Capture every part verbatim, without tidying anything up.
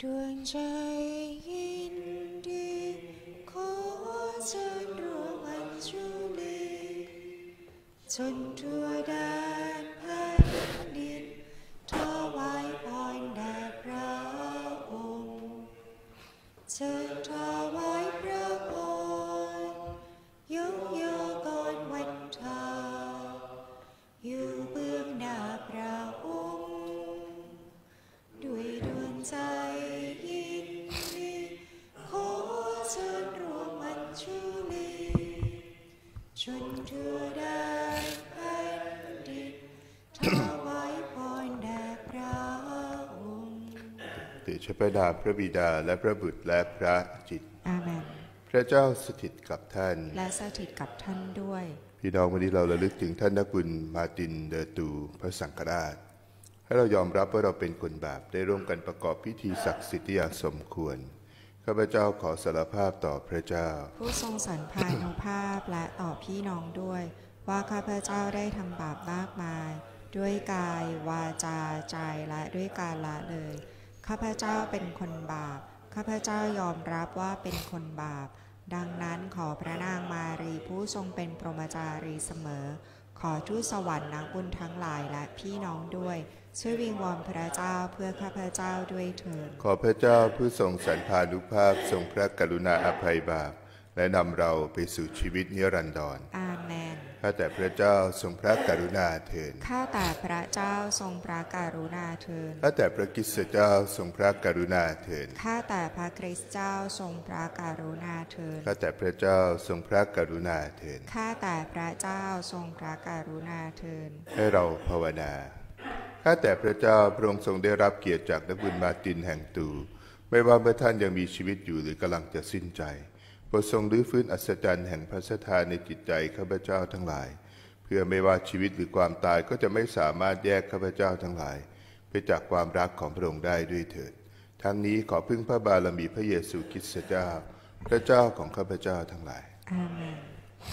ดวงใจยินดีขอเชิญร่วมอัญชุลีจนทั่วแดนแผ่นดินถวายพรแด่พระองค์เชิญถวายพระพรยกโยกรวันทาอยู่เบื้องหน้าพระองค์ด้วยดวงใจยินดีขอเชิญร่วมอัญชุลีจนทั่วแดนแผ่นดินถวายพรแด่พระองค์เดชพระดาพระบิดาและพระบุตรและพระจิตอาเมนพระเจ้าสถิตกับท่านและสถิตกับท่านด้วยพี่น้องวันนี้เราระลึกถึงท่านนักบุญมาร์ตินเดอตูพระสังฆราชให้เรายอมรับว่าเราเป็นคนบาปได้ร่วมกันประกอบพิธีศักดิ์สิทธิ์อย่างสมควรข้าพเจ้าขอสารภาพต่อพระเจ้าผู้ทรงสันพานุภาพและต่อพี่น้องด้วยว่าข้าพเจ้าได้ทำบาปมากมายด้วยกายวาจาใจและด้วยการละเลยข้าพเจ้าเป็นคนบาปข้าพเจ้ายอมรับว่าเป็นคนบาปดังนั้นขอพระนางมารีผู้ทรงเป็นพรหมจารีเสมอขอทูตสวรรค์นักบุญทั้งหลายและพี่น้องด้วยช่วยวิงวอนพระเจ้าเพื่อข้าพเจ้าด้วยเถิดขอพระเจ้าผู้ทรงสันพานุภาพทรงพระกรุณาอภัยบาปและนำเราไปสู่ชีวิตนิรันดรอาเมนข้าแต่พระเจ้าทรงพระกรุณาเถิดข้าแต่พระเจ้าทรงพระกรุณาเถิดข้าแต่พระคริสต์เจ้าทรงพระกรุณาเถิดข้าแต่พระคริสต์เจ้าทรงพระกรุณาเถิดข้าแต่พระเจ้าทรงพระกรุณาเถิดข้าแต่พระเจ้าทรงพระกรุณาเถิดให้เราภาวนาข้าแต่พระเจ้าพระองค์ทรงได้รับเกียรติจากนักบุญมาร์ตินแห่งตูไม่ว่าเมื่อท่านยังมีชีวิตอยู่หรือกำลังจะสิ้นใจโปรดทรงรื้อฟื้นอัศจรรย์แห่งพระสัทธาในจิตใจข้าพเจ้าทั้งหลายเพื่อไม่ว่าชีวิตหรือความตายก็จะไม่สามารถแยกข้าพเจ้าทั้งหลายไปจากความรักของพระองค์ได้ด้วยเถิดทั้งนี้ขอพึ่งพระบารมีพระเยซูคริสต์เจ้าพระเจ้าของข้าพเจ้าทั้งหลายอาเมน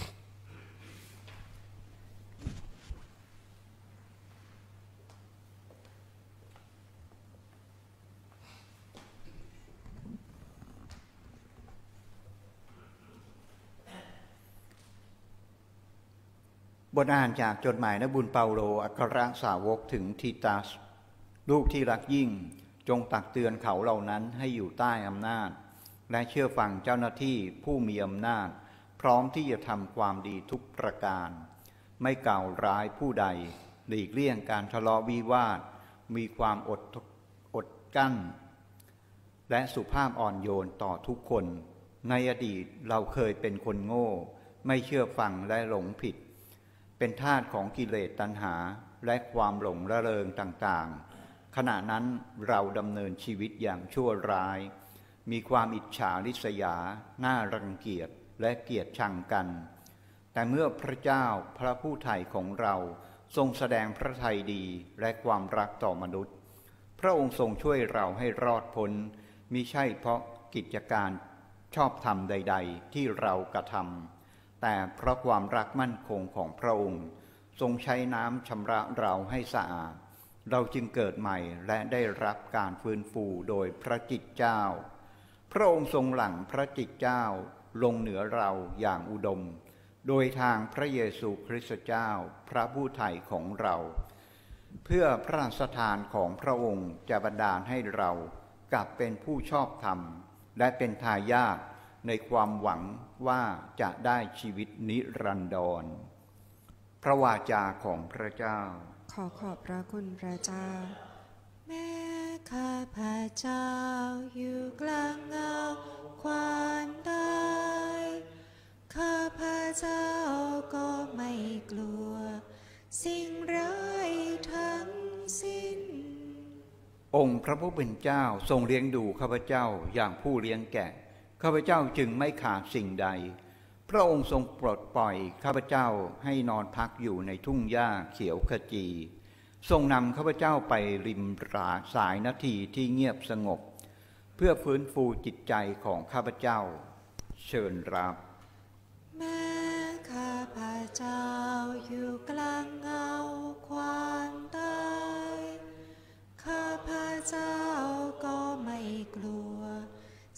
บทอ่านจากจดหมายนักบุญเปาโลอัครสาวกถึงทิตัสลูกที่รักยิ่งจงตักเตือนเขาเหล่านั้นให้อยู่ใต้อำนาจและเชื่อฟังเจ้าหน้าที่ผู้มีอำนาจพร้อมที่จะทำความดีทุกประการไม่กล่าวร้ายผู้ใดหลีกเลี่ยงการทะเลาะวิวาทมีความอดอดกั้นและสุภาพอ่อนโยนต่อทุกคนในอดีตเราเคยเป็นคนโง่ไม่เชื่อฟังและหลงผิดเป็นทาสของกิเลสตัณหาและความหลงระเริงต่างๆขณะนั้นเราดำเนินชีวิตอย่างชั่วร้ายมีความอิจฉาริษยาน่ารังเกียจและเกลียดชังกันแต่เมื่อพระเจ้าพระผู้ไถ่ของเราทรงแสดงพระทัยดีและความรักต่อมนุษย์พระองค์ทรงช่วยเราให้รอดพ้นมิใช่เพราะกิจการชอบธรรมใดๆที่เรากระทำแต่เพราะความรักมั่นคงของพระองค์ทรงใช้น้ำชำระเราให้สะอาดเราจึงเกิดใหม่และได้รับการฟื้นฟูโดยพระจิตเจ้าพระองค์ทรงหลั่งพระจิตเจ้าลงเหนือเราอย่างอุดมโดยทางพระเยซูคริสต์เจ้าพระผู้ไถ่ของเราเพื่อพระราชทานของพระองค์จะบันดาลให้เรากลับเป็นผู้ชอบธรรมและเป็นทายาทในความหวังว่าจะได้ชีวิตนิรันดรพระวาจาของพระเจ้าขอขอบพระคุณพระเจ้าแม้ข้าพระเจ้าอยู่กลางเงาความตายข้าพระเจ้าก็ไม่กลัวสิ่งร้ายทั้งสิ้นองค์พระผู้เป็นเจ้าทรงเลี้ยงดูข้าพเจ้าอย่างผู้เลี้ยงแกะข้าพเจ้าจึงไม่ขาดสิ่งใดพระองค์ทรงปลดปล่อยข้าพเจ้าให้นอนพักอยู่ในทุ่งหญ้าเขียวขจีทรงนำข้าพเจ้าไปริมราสายนาทีที่เงียบสงบเพื่อฟื้นฟูจิตใจของข้าพเจ้าเชิญรับแม้ข้าพเจ้าอยู่กลางเงาความตายข้าพเจ้าก็ไม่กลัว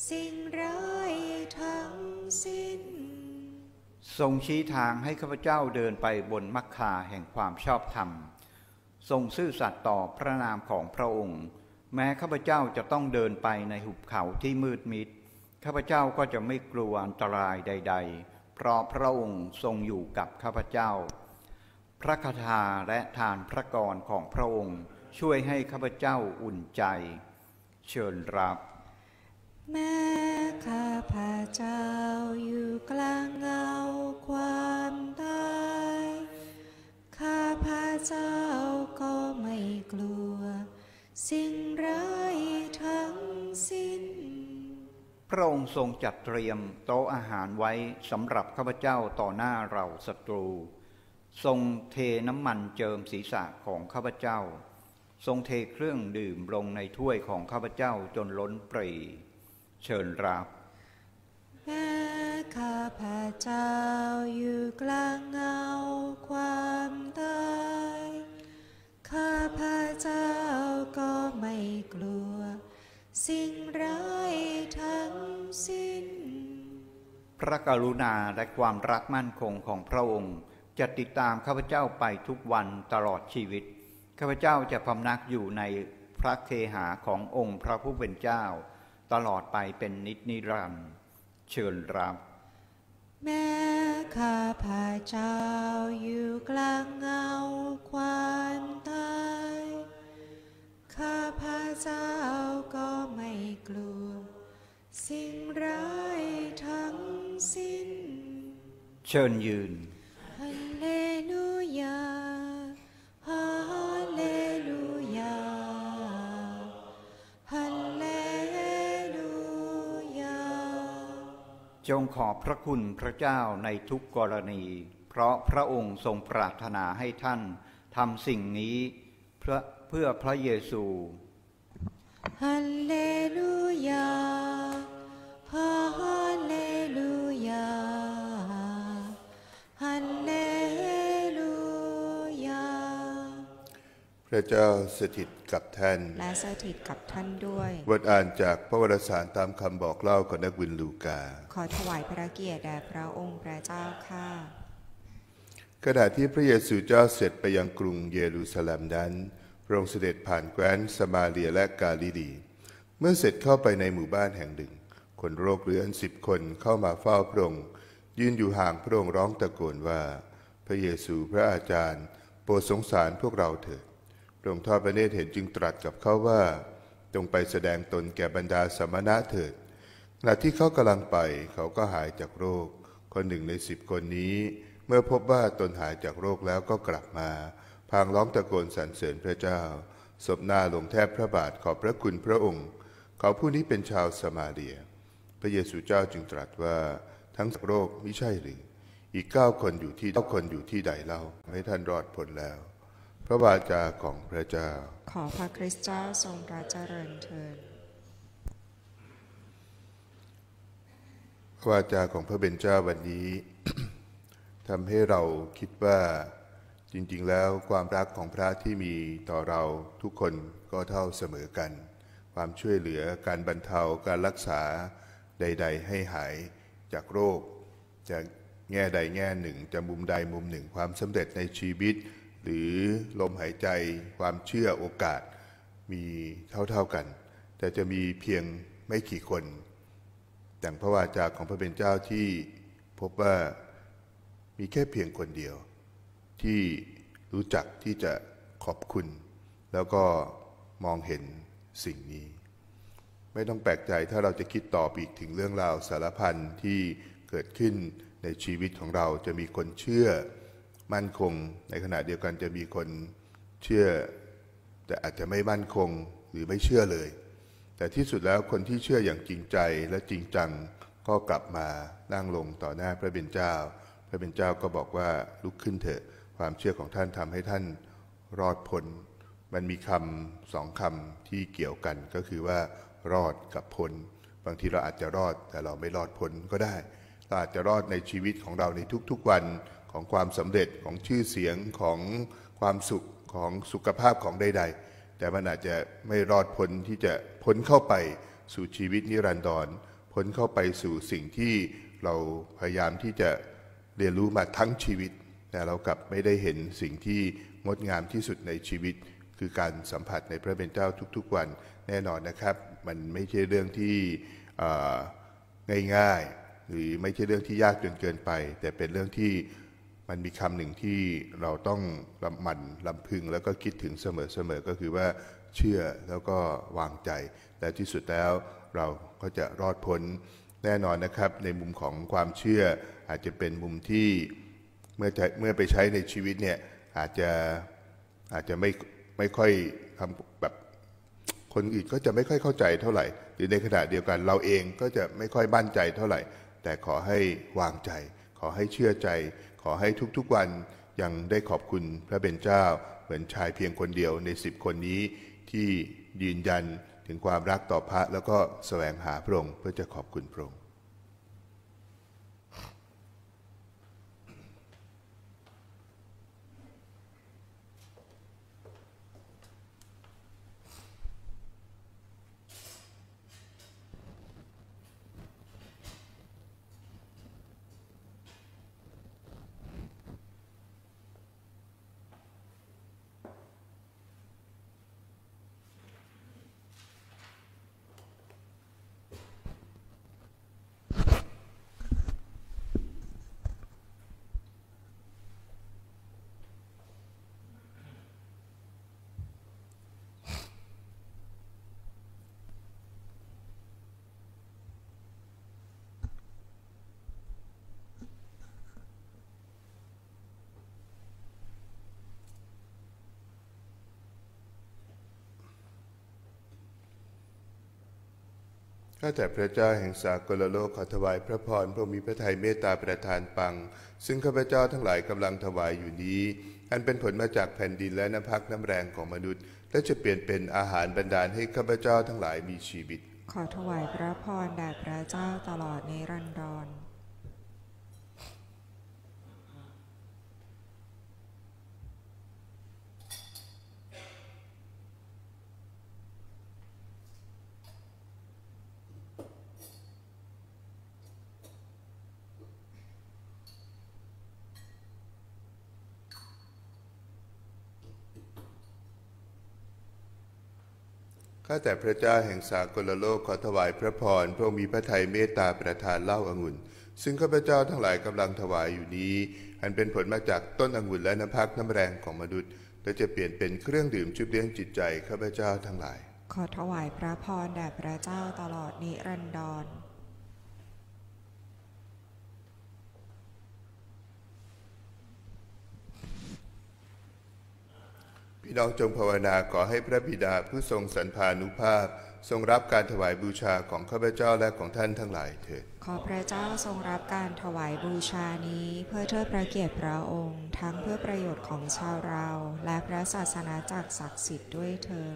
สิ่งร้ายทั้งสิ้นทรงชี้ทางให้ข้าพเจ้าเดินไปบนมัคคาแห่งความชอบธรรมทรงซื่อสัตย์ต่อพระนามของพระองค์แม้ข้าพเจ้าจะต้องเดินไปในหุบเขาที่มืดมิดข้าพเจ้าก็จะไม่กลัวอันตรายใดๆเพราะพระองค์ทรงอยู่กับข้าพเจ้าพระคาถาและทานพระกรของพระองค์ช่วยให้ข้าพเจ้าอุ่นใจเชิญรับแม้ข้าพเจ้าอยู่กลางเงาความตายข้าพเจ้าก็ไม่กลัวสิ่งร้ายทั้งสิ้นพระองค์ทรงจัดเตรียมโต๊ะอาหารไว้สำหรับข้าพเจ้าต่อหน้าเราศัตรูทรงเทน้ำมันเจิมศีรษะของข้าพเจ้าทรงเทเครื่องดื่มลงในถ้วยของข้าพเจ้าจนล้นปรีเชิญรับแม้ข้าพเจ้าอยู่กลางเงาความตายข้าพเจ้าก็ไม่กลัวสิ่งร้ายทั้งสิ้นพระกรุณาและความรักมั่นคงของพระองค์จะติดตามข้าพเจ้าไปทุกวันตลอดชีวิตข้าพเจ้าจะพำนักอยู่ในพระเคหาขององค์พระผู้เป็นเจ้าตลอดไปเป็นนิจนิรันดร์เชิญรับแม้ข้าพเจ้าอยู่กลางเงาความตายข้าพเจ้าก็ไม่กลัวสิ่งร้ายทั้งสิ้นเชิญยืนฮัลเลลูยาฮัลเลลูยาฮัลเลลูยาจงขอบพระคุณพระเจ้าในทุกกรณีเพราะพระองค์ทรงปรารถนาให้ท่านทำสิ่งนี้เพื่อเพื่อพระเยซูฮัลเลลูยาฮัลเลลูยาฮัลเลลูยาพระเจ้าสถิตกับท่านและสถิตกับท่านด้วยบทอ่านจากพระวรสารตามคำบอกเล่าของนักบุญลูกาขอถวายพระเกียรติแด่พระองค์พระเจ้าค่ะขณะที่พระเยซูเจ้าเสร็จไปยังกรุงเยรูซาเล็มนั้นพระองค์เสด็จผ่านแคว้นสมาเรียและกาลิลีเมื่อเสร็จเข้าไปในหมู่บ้านแห่งหนึ่งคนโรคเรื้อนสิบคนเข้ามาเฝ้าพระองค์ยืนอยู่ห่างพระองค์ร้องตะโกนว่าพระเยซูพระอาจารย์โปรดสงสารพวกเราเถิดพระองค์ทอดพระเนตรเห็นจึงตรัสกับเขาว่าจงไปแสดงตนแก่บรรดาสมณะเถิดขณะที่เขากำลังไปเขาก็หายจากโรคคนหนึ่งในสิบคนนี้เมื่อพบว่าตนหายจากโรคแล้วก็กลับมาพางร้องตะโกนสรรเสริญพระเจ้าศพหน้าลงแทบพระบาทขอบพระคุณพระองค์เขาผู้นี้เป็นชาวสมาเรียพระเยซูเจ้าจึงตรัสว่าทั้งโรคมิใช่หรืออีกเก้าคนอยู่ที่เก้าคนอยู่ที่ใดเล่าให้ท่านรอดพ้นแล้วพระวาจาของพระเจ้าขอพระคริสต์เจ้าทรงพระเจริญเถิดพระวาจาของพระเบญเจ้าวันนี้ ทำให้เราคิดว่าจริงๆแล้วความรักของพระที่มีต่อเราทุกคนก็เท่าเสมอกันความช่วยเหลือการบรรเทาการรักษาใดๆให้หายจากโรคจากแง่ใดแง่หนึ่งจะมุมใดมุมหนึ่งความสำเร็จในชีวิตหรือลมหายใจความเชื่อโอกาสมีเท่าๆกันแต่จะมีเพียงไม่กี่คนดังพระวาจาของพระเป็นเจ้าที่พบว่ามีแค่เพียงคนเดียวที่รู้จักที่จะขอบคุณแล้วก็มองเห็นสิ่งนี้ไม่ต้องแปลกใจถ้าเราจะคิดต่ออีกถึงเรื่องราวสารพันที่เกิดขึ้นในชีวิตของเราจะมีคนเชื่อมั่นคงในขณะเดียวกันจะมีคนเชื่อแต่อาจจะไม่มั่นคงหรือไม่เชื่อเลยแต่ที่สุดแล้วคนที่เชื่ออย่างจริงใจและจริงจังก็กลับมานั่งลงต่อหน้าพระบิดาเจ้าพระบิดาเจ้าก็บอกว่าลุกขึ้นเถอะความเชื่อของท่านทำให้ท่านรอดพ้นมันมีคำสองคำที่เกี่ยวกันก็คือว่ารอดกับพ้นบางทีเราอาจจะรอดแต่เราไม่รอดพ้นก็ได้เราอาจจะรอดในชีวิตของเราในทุกๆวันของความสำเร็จของชื่อเสียงของความสุขของสุขภาพของใดๆแต่มันอาจจะไม่รอดพ้นที่จะพ้นเข้าไปสู่ชีวิตนิรันดรพ้นเข้าไปสู่สิ่งที่เราพยายามที่จะเรียนรู้มาทั้งชีวิตแต่เรากลับไม่ได้เห็นสิ่งที่งดงามที่สุดในชีวิตคือการสัมผัสในพระเป็นเจ้าทุกๆวันแน่นอนนะครับมันไม่ใช่เรื่องที่ง่ายๆหรือไม่ใช่เรื่องที่ยากจนเกินไปแต่เป็นเรื่องที่มันมีคำหนึ่งที่เราต้องลำมันลำพึงแล้วก็คิดถึงเสมอๆก็คือว่าเชื่อแล้วก็วางใจและที่สุดแล้วเราก็จะรอดพ้นแน่นอนนะครับในมุมของความเชื่ออาจจะเป็นมุมที่เมื่อเมื่อไปใช้ในชีวิตเนี่ยอาจจะอาจจะไม่ไม่ค่อยทำแบบคนอื่นก็จะไม่ค่อยเข้าใจเท่าไหร่หรือในขณะเดียวกันเราเองก็จะไม่ค่อยมั่นใจเท่าไหร่แต่ขอให้วางใจขอให้เชื่อใจขอให้ทุกๆวันยังได้ขอบคุณพระเป็นเจ้าเหมือนชายเพียงคนเดียวในสิบคนนี้ที่ยืนยันถึงความรักต่อพระแล้วก็แสวงหาพระองค์เพื่อจะขอบคุณพระองค์ข้าแต่พระเจ้าแห่งสากลโลกขอถวายพระพรพระมีพระทัยเมตตาประทานปังซึ่งข้าพเจ้าทั้งหลายกำลังถวายอยู่นี้อันเป็นผลมาจากแผ่นดินและน้ำพักน้ำแรงของมนุษย์และจะเปลี่ยนเป็นอาหารบรรดาลให้ข้าพเจ้าทั้งหลายมีชีวิตขอถวายพระพรแด่พระเจ้าตลอดนิรันดรข้าแต่พระเจ้าแห่งสากลโลกขอถวายพระพรพระมีพระทัยเมตตาประทานเหล้าองุ่นซึ่งข้าพเจ้าทั้งหลายกำลังถวายอยู่นี้อันเป็นผลมาจากต้นองุ่นและน้ำพักน้ำแรงของมนุษย์และจะเปลี่ยนเป็นเครื่องดื่มชุบเลี้ยงจิตใจข้าพเจ้าทั้งหลายขอถวายพระพรแด่พระเจ้าตลอดนิรันดรพี่น้องจงภาวนาขอให้พระบิดาผู้ทรงสรรพานุภาพทรงรับการถวายบูชาของข้าพเจ้าและของท่านทั้งหลายเถิดขอพระเจ้าทรงรับการถวายบูชานี้เพื่อเทิดพระเกียรติพระองค์ทั้งเพื่อประโยชน์ของชาวเราและพระศาสนาจักรศักดิ์สิทธิ์ด้วยเถิด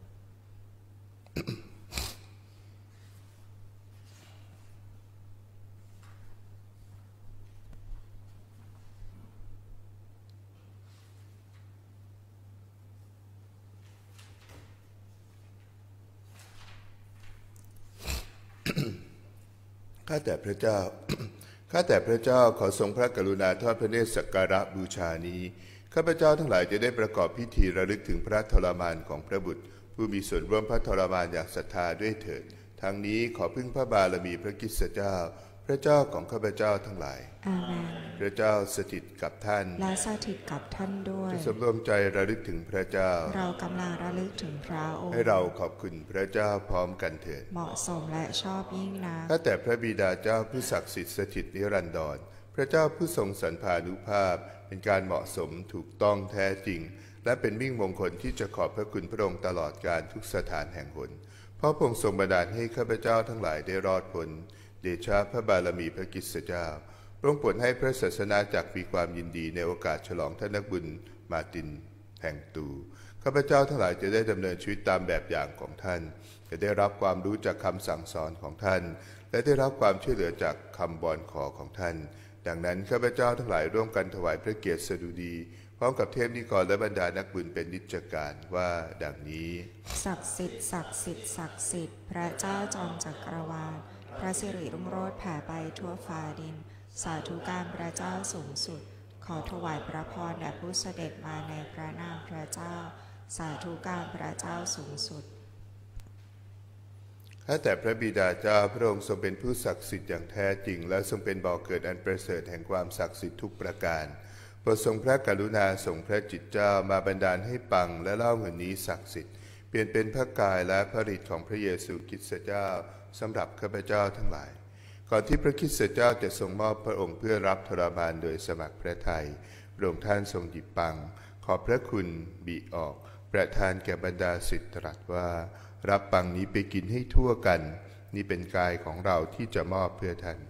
ข้าแต่พระเจ้า ข้าแต่พระเจ้าขอทรงพระกรุณาทอดพระเนตรสักการะบูชานี้ข้าพเจ้าทั้งหลายจะได้ประกอบพิธีระลึกถึงพระทรมานของพระบุตรผู้มีส่วนร่วมพระทรมานอย่างศรัทธาด้วยเถิดทั้งนี้ขอพึ่งพระบารมีพระคริสตเจ้าพระเจ้าของข้าพเจ้าทั้งหลายอาเมนพระเจ้าสถิตกับท่านและสถิตกับท่านด้วยจะสำรวมใจระลึกถึงพระเจ้าเรากำลังระลึกถึงพระองค์ให้เราขอบคุณพระเจ้าพร้อมกันเถิดเหมาะสมและชอบยิ่งนักข้าแต่พระบิดาเจ้าผู้ศักดิ์สิทธิ์สถิตนิรันดรพระเจ้าผู้ทรงสรรพานุภาพเป็นการเหมาะสมถูกต้องแท้จริงและเป็นมิ่งมงคลที่จะขอบพระคุณพระองค์ตลอดกาลทุกสถานแห่งหนเพราะพระองค์ทรงบันดาลให้ข้าพเจ้าทั้งหลายได้รอดพ้นเดชะพระบารมีพระคริสตเจ้าพระองค์โปรดให้พระศาสนาจักรมีความยินดีในโอกาสฉลองท่านนักบุญมาร์ตินแห่งตูข้าพเจ้าทั้งหลายจะได้ดำเนินชีวิตตามแบบอย่างของท่านจะได้รับความรู้จากคำสั่งสอนของท่านและได้รับความช่วยเหลือจากคำบอนขอของท่านดังนั้นข้าพเจ้าทั้งหลายร่วมกันถวายพระเกียรติสดุดีพร้อมกับเทพนิกรและบรรดานักบุญเป็นนิจการว่าดังนี้ศักดิ์สิทธิ์ศักดิ์สิทธิ์ศักดิ์สิทธิ์พระเจ้าจอมจักรวาลพระสิริรุ่งโรจน์แผ่ไปทั่วฟ้าดินสาธุการพระเจ้าสูงสุดขอถวายพระพรแด่ผู้เสด็จมาในพระนามพระเจ้าสาธุการพระเจ้าสูงสุดข้าแต่พระบิดาเจ้าพระองค์ทรงเป็นผู้ศักดิ์สิทธิ์อย่างแท้จริงและทรงเป็นบ่อเกิดอันประเสริฐแห่งความศักดิ์สิทธิ์ทุกประการโปรดทรงพระกรุณาส่งพระจิตเจ้ามาบันดาลให้ปังและเล่าหืนนี้ศักดิ์สิทธิ์เปลี่ยนเป็นพระกายและพระฤทธิ์ของพระเยซูคริสต์เจ้าสำหรับข้าพเจ้าทั้งหลายก่อนที่พระคริสต์เจ้าจะทรงมอบพระองค์เพื่อรับทรมานโดยสมัครพระทัยพระองค์ท่านทรงหยิบปังขอบพระคุณบิออกประทานแก่บรรดาศิษย์ตรัสว่ารับปังนี้ไปกินให้ทั่วกันนี่เป็นกายของเราที่จะมอบเพื่อท่าน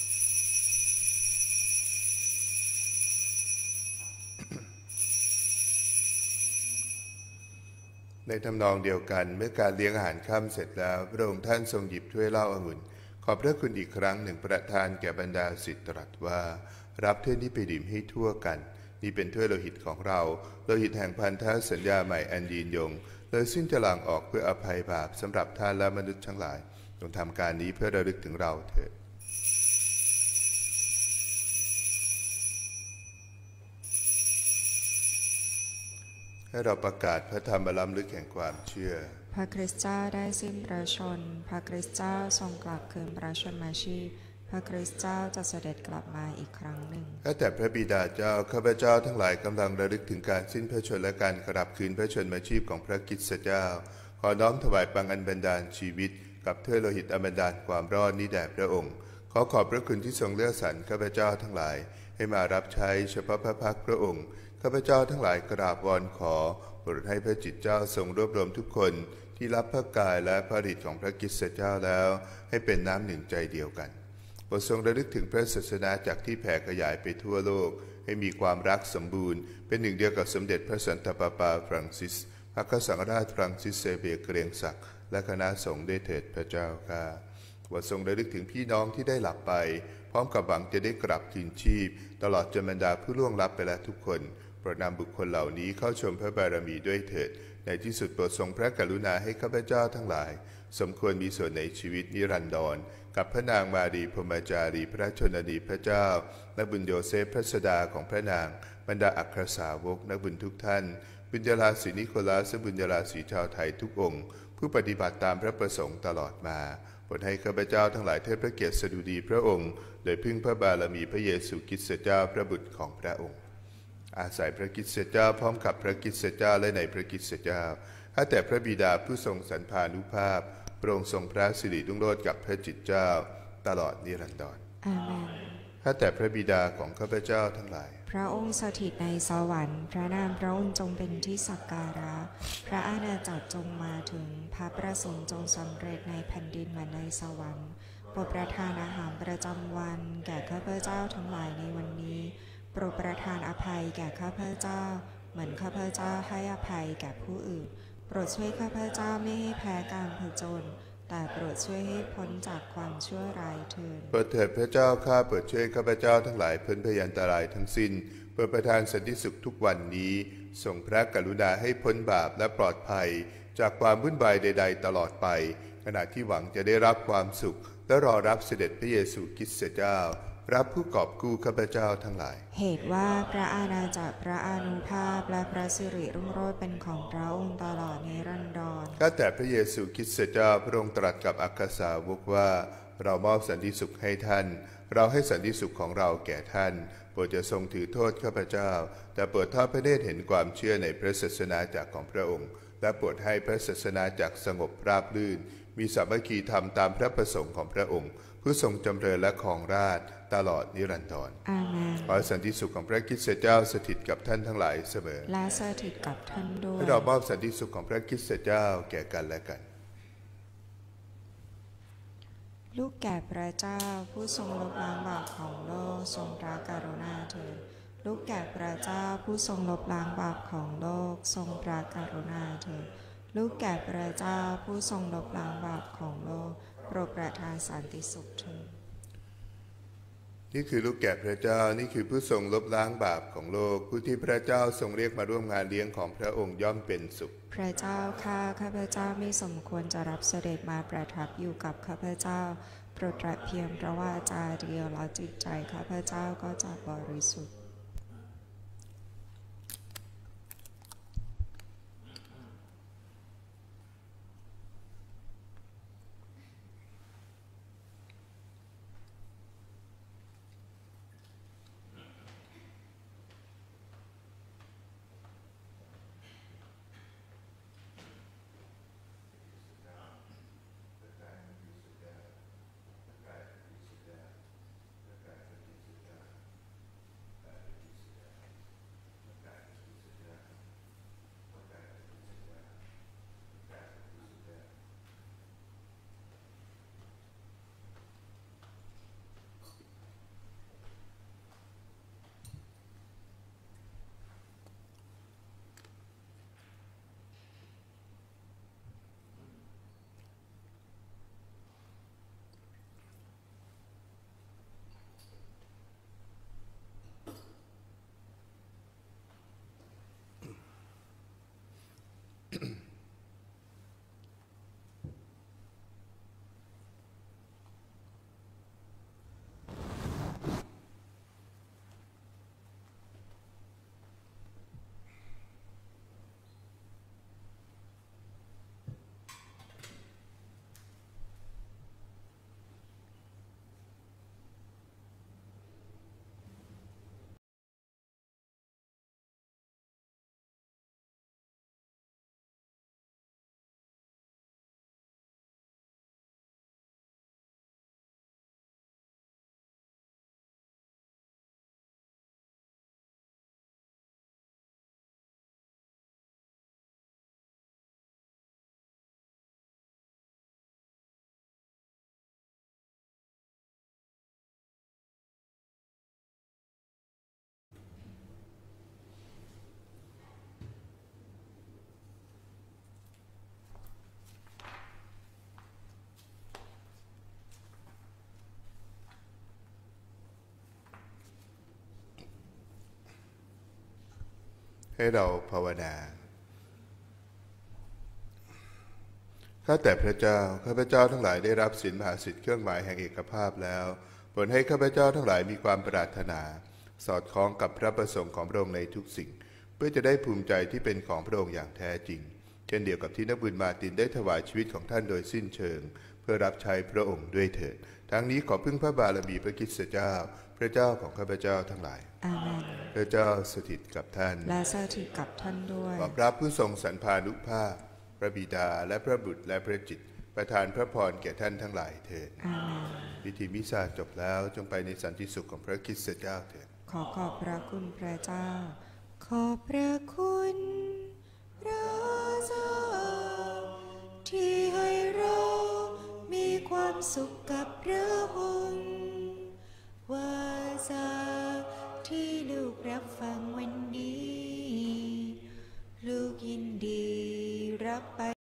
ในทำนองเดียวกันเมื่อการเลี้ยงอาหารค่ำเสร็จแล้วพระองค์ท่านทรงหยิบถ้วยเหล้าองุ่นขอบพระคุณอีกครั้งหนึ่งประทานแก่บรรดาศิษย์ตรัสว่ารับถ้วยนี้ไปดื่มให้ทั่วกันนี่เป็นถ้วยโลหิตของเราโลหิตแห่งพันธสัญญาใหม่อันยืนยงเลยสิ้นจะหลั่งออกเพื่ออภัยบาปสำหรับท่านและมนุษย์ทั้งหลายจงทำการนี้เพื่อระลึกถึงเราเถิดให้เราประกาศพระธรรมล้ำลึกแห่งความเชื่อพระคริสต์เจ้าได้สิ้นพระชนพระคริสต์เจ้าทรงกลับคืนพระชนมาชีพพระคริสต์เจ้าจะเสด็จกลับมาอีกครั้งหนึ่งข้าแต่พระบิดาเจ้าข้าพเจ้าทั้งหลายกำลังระลึกถึงการสิ้นพระชนและการกลับคืนพระชนมาชีพของพระคริสต์เจ้าขอน้อมถวายปังอันบันดาลชีวิตกับถ้วยโลหิตอันบันดาลความรอดนี้แด่พระองค์ขอขอบพระคุณที่ทรงเลือกสรรข้าพเจ้าทั้งหลายให้มารับใช้เฉพาะพระพักพระองค์ข้าพเจ้าทั้งหลายกราบวอนขอโปรดให้พระจิตเจ้าทรงรวบรวมทุกคนที่รับพระกายและพระฤทธิ์ของพระคริสต์เจ้าแล้วให้เป็นน้ำหนึ่งใจเดียวกันโปรดทรงระลึกถึงพระศาสนาจักรที่แผ่ขยายไปทั่วโลกให้มีความรักสมบูรณ์เป็นหนึ่งเดียวกับสมเด็จพระสันตะปาปาฟรังซิสพระกษัตริย์ราชฟรังซิสเซเบียเกรียงศักดิ์และคณะสงฆ์ได้เถิดพระเจ้าข้าโปรดทรงระลึกถึงพี่น้องที่ได้หลับไปพร้อมกับหวังจะได้กลับคืนชีพตลอดจนบรรดาผู้ล่วงลับไปแล้วทุกคนโปรดนำบุคคลเหล่านี้เข้าชมพระบารมีด้วยเถิดในที่สุดโปรดทรงพระกรุณาให้ข้าพเจ้าทั้งหลายสมควรมีส่วนในชีวิตนิรันดรกับพระนางมารีพรหมจารีพระชนนีพระเจ้าและบุญโยเซฟพระสดาของพระนางบรรดาอัครสาวกนักบุญทุกท่านบุญญาลาศีนิโคลัสและบุญญาลาศีชาวไทยทุกองค์ผู้ปฏิบัติตามพระประสงค์ตลอดมาโปรดให้ข้าพเจ้าทั้งหลายเทิดพระเกียรติสดุดีพระองค์โดยพึ่งพระบารมีพระเยซูคริสต์เจ้าพระบุตรของพระองค์อาศัยพระคริสต์เจ้าพร้อมกับพระคริสต์เจ้าและในพระคริสต์เจ้าข้าแต่พระบิดาผู้ทรงสรรพานุภาพพระองค์ทรงพระสิริรุ่งโรจน์กับพระจิตเจ้าตลอดนิรันดรอาเมนข้าแต่พระบิดาของข้าพเจ้าทั้งหลายพระองค์สถิตในสวรรค์พระนามพระองค์จงเป็นที่สักการะพระอาณาจักรจงมาถึงพระประสงค์จงสำเร็จในแผ่นดินเหมือนในสวรรค์โปรดประทานอาหารประจำวันแก่ข้าพเจ้าทั้งหลายในวันนี้โปรดประทานอภัยแก่ข้าพเจ้าเหมือนข้าพเจ้าให้อภัยแก่ผู้อื่นโปรดช่วยข้าพเจ้าไม่ให้แพ้การผจญแต่โปรดช่วยให้พ้นจากความชั่วร้ายเถิดโปรดเถิดพระเจ้าข้าโปรดช่วยข้าพเจ้าทั้งหลายพ้นพยันตรายทั้งสิ้นโปรดประทานสันติสุขทุกวันนี้ทรงพระกรุณาให้พ้นบาปและปลอดภัยจากความวุ่นวายใดๆตลอดไปขณะที่หวังจะได้รับความสุขและรอรับเสด็จพระเยซูคริสต์เจ้ารับผู้กอบกู้ข้าพเจ้าทั้งหลายเหตุว่าพระอาณาจักรพระอานุภาพและพระสิริรุ่งโรจน์เป็นของพระองค์ตลอดนิรันดรข้าแต่พระเยซูคริสต์เจ้าพระองค์ตรัสกับอัครสาวกว่าเรามอบสันติสุขให้ท่านเราให้สันติสุขของเราแก่ท่านโปรดจะทรงถือโทษข้าพเจ้าแต่โปรดทอดพระเนตรเห็นความเชื่อในพระศาสนาจักรของพระองค์และโปรดให้พระศาสนาจักรสงบราบรื่นมีสามัคคีธรรมตามพระประสงค์ของพระองค์ผู้ทรงจำเริญและครองราชย์ตลอดนิรันดรอาเมนขอสันติสุขของพระคริสต์เจ้าสถิตกับท่านทั้งหลายเสมอและสถิตกับท่านด้วยให้เรามอบสันติสุขของพระคริสต์เจ้าแก่กันและกันลูกแก่พระเจ้าผู้ทรงลบล้างบาปของโลกทรงพระกรุณาเถิดลูกแก่พระเจ้าผู้ทรงลบล้างบาปของโลกทรงพระกรุณาเถิดลูกแก่พระเจ้าผู้ทรงลบล้างบาปของโลกโปรดประทานสันติสุขเถิดนี่คือลูกแกะพระเจ้านี่คือผู้ทรงลบล้างบาปของโลกผู้ที่พระเจ้าทรงเรียกมาร่วมงานเลี้ยงของพระองค์ย่อมเป็นสุขพระเจ้าข้าข้าพเจ้าไม่สมควรจะรับเสด็จมาประทับอยู่กับข้าพเจ้าโปรดตรัสเพียงพระวาจาเดียวแล้วจิตใจข้าพเจ้าก็จะบริสุทธิ์ให้เราภาวนาข้าแต่พระเจ้าข้าพเจ้าทั้งหลายได้รับศีลมหาสิทธิเครื่องหมายแห่งเอกภาพแล้วโปรดให้ข้าพเจ้าทั้งหลายมีความปรารถนาสอดคล้องกับพระประสงค์ของพระองค์ในทุกสิ่งเพื่อจะได้ภูมิใจที่เป็นของพระองค์อย่างแท้จริงเช่นเดียวกับที่นักบุญมาตินได้ถวายชีวิตของท่านโดยสิ้นเชิงเพื่อรับใช้พระองค์ด้วยเถิดทั้งนี้ขอพึ่งพระบารมีพระคริสต์เจ้าพระเจ้าของข้าพเจ้าทั้งหลายอาเมนพระเจ้าสถิตกับท่านและสถิตกับท่านด้วยขอพระผู้ทรงสรรพานุภาพพระบิดาและพระบุตรและพระจิตประทานพระพรแก่ท่านทั้งหลายเถิดอาเมนพิธีมิสซาจบแล้วจงไปในสันติสุขของพระคริสต์เจ้าเถิดขอขอบพระคุณพระเจ้าขอบพระคุณพระเจ้าที่ให้เรามีความสุขกับพระองค์วาจาที่ลูกรับฟังวันนี้ลูกยินดีรับไป